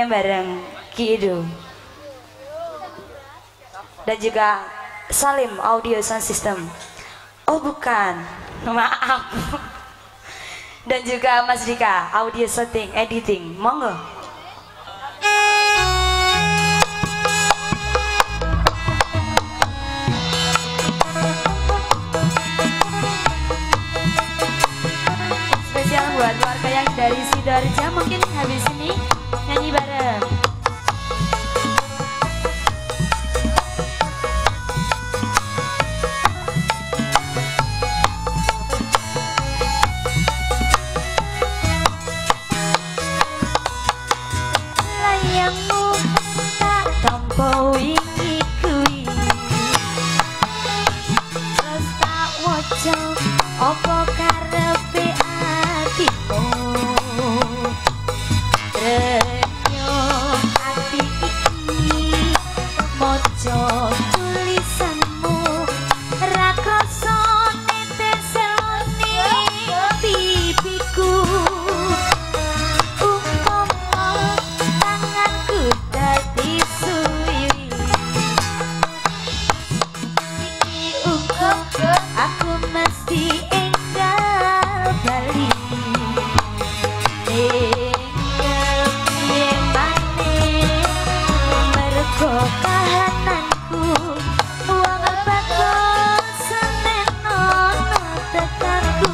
bareng Kidu dan juga Salim Audio Sound System. Oh bukan, maaf. Dan juga Mas Dika Audio Setting Editing. Monggo. Spesial buat warga yang dari Sidoarjo, mungkin habis ini nyanyi bareng. Layangmu tak tampa wingi kuwi, terus tak waca apa karepe atimu. Renyo ati iki maca tulisanmu, ra krasa netesane pipiku. Umpama tanganku dadi suwiwi, iki uga aku mesti enggal bali. Kahananku wong bakal seneno tekanku.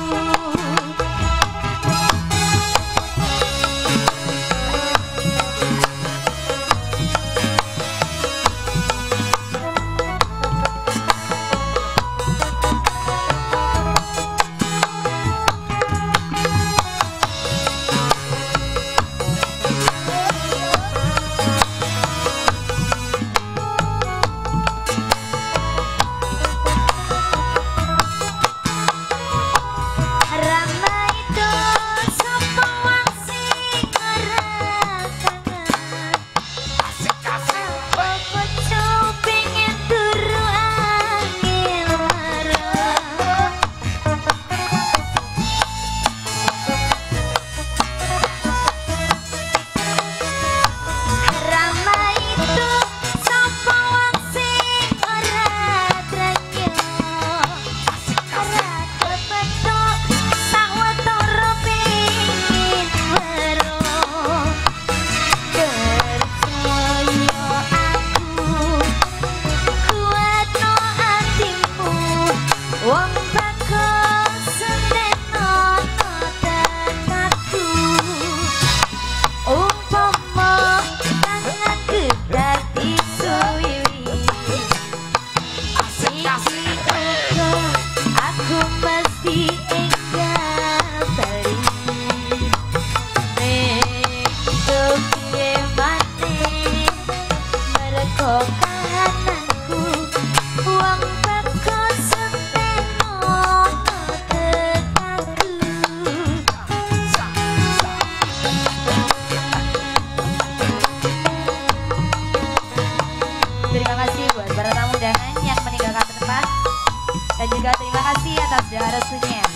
Wong bakal seneno tekanku. Umpama tanganku dadi suwiwi, iki uga aku mesti enggal bali. Mengko piye maneh mergo kahananku, wong bakal terima kasih buat para tamu undangan yang meninggalkan tempat, dan juga terima kasih atas doa restunya.